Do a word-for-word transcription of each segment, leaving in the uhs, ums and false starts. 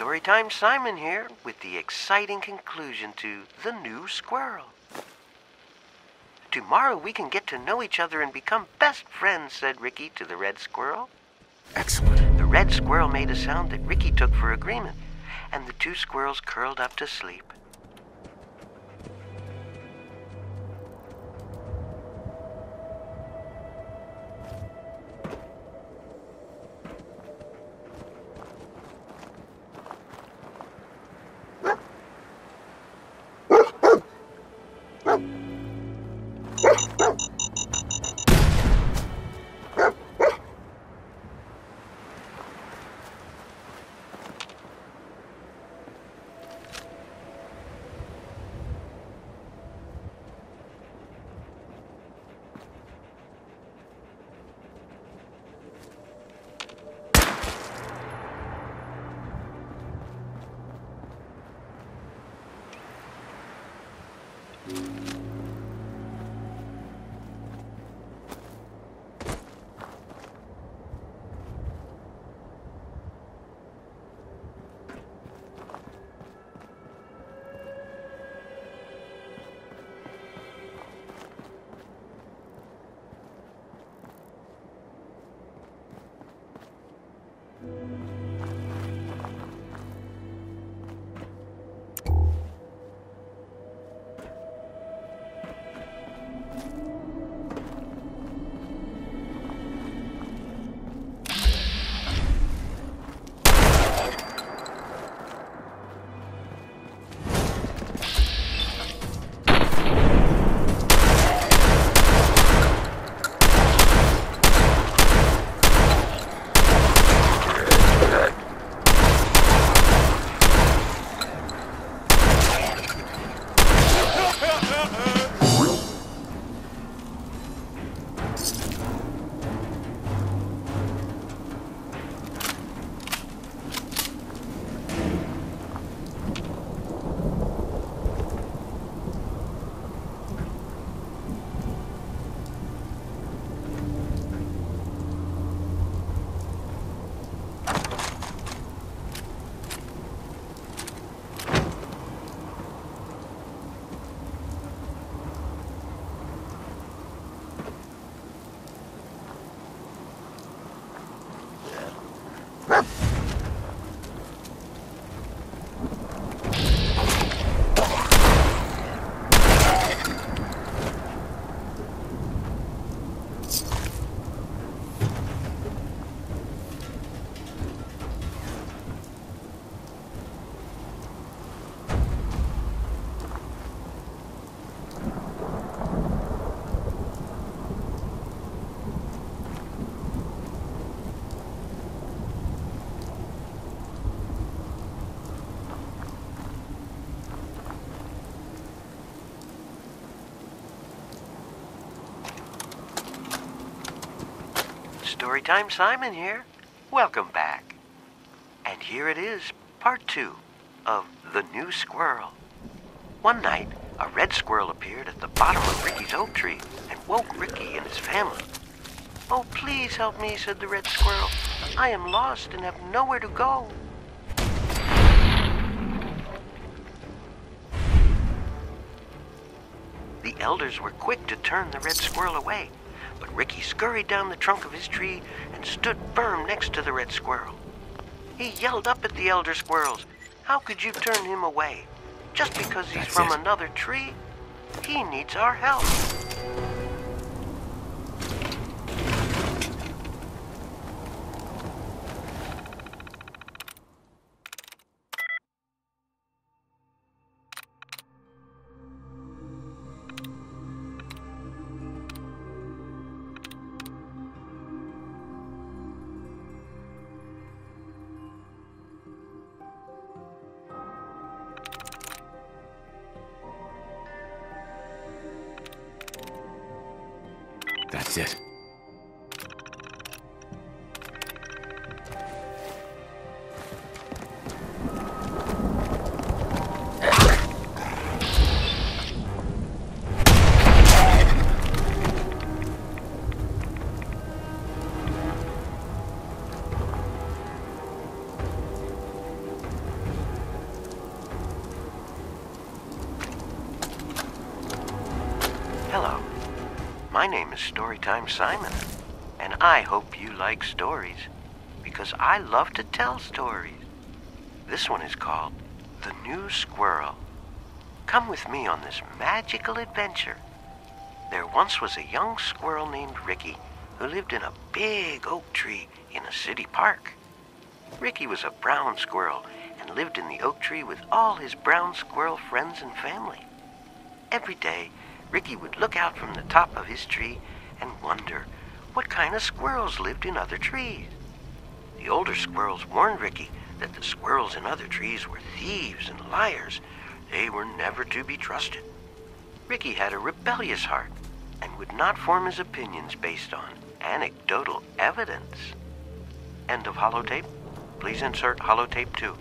Storytime Simon here with the exciting conclusion to The New Squirrel. Tomorrow we can get to know each other and become best friends, said Ricky to the red squirrel. Excellent. The red squirrel made a sound that Ricky took for agreement, and the two squirrels curled up to sleep. Storytime Simon here. Welcome back. And here it is, part two of The New Squirrel. One night, a red squirrel appeared at the bottom of Ricky's oak tree and woke Ricky and his family. "Oh, please help me," said the red squirrel. "I am lost and have nowhere to go." The elders were quick to turn the red squirrel away, but Ricky scurried down the trunk of his tree and stood firm next to the red squirrel. He yelled up at the elder squirrels, "How could you turn him away? Just because he's That's from it. another tree? He needs our help." That's it. My name is Storytime Simon, and I hope you like stories, because I love to tell stories. This one is called The New Squirrel. Come with me on this magical adventure. There once was a young squirrel named Ricky who lived in a big oak tree in a city park. Ricky was a brown squirrel and lived in the oak tree with all his brown squirrel friends and family. Every day, Ricky would look out from the top of his tree and wonder what kind of squirrels lived in other trees. The older squirrels warned Ricky that the squirrels in other trees were thieves and liars. They were never to be trusted. Ricky had a rebellious heart and would not form his opinions based on anecdotal evidence. End of holotape. Please insert holotape two.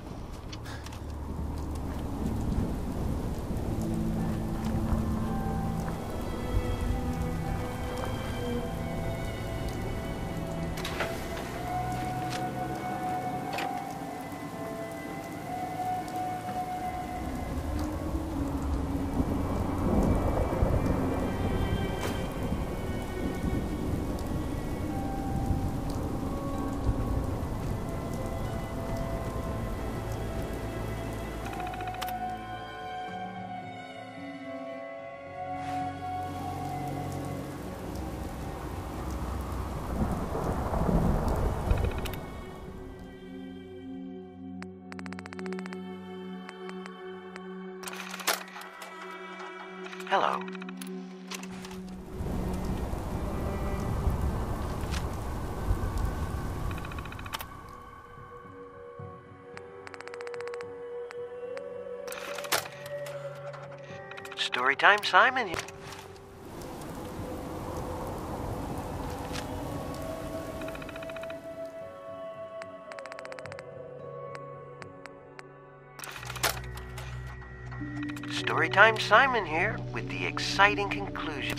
Hello. Storytime Simon here. Storytime Simon here with the exciting conclusion.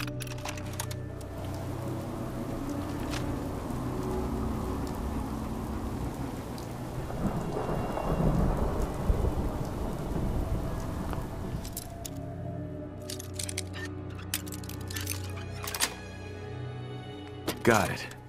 Got it.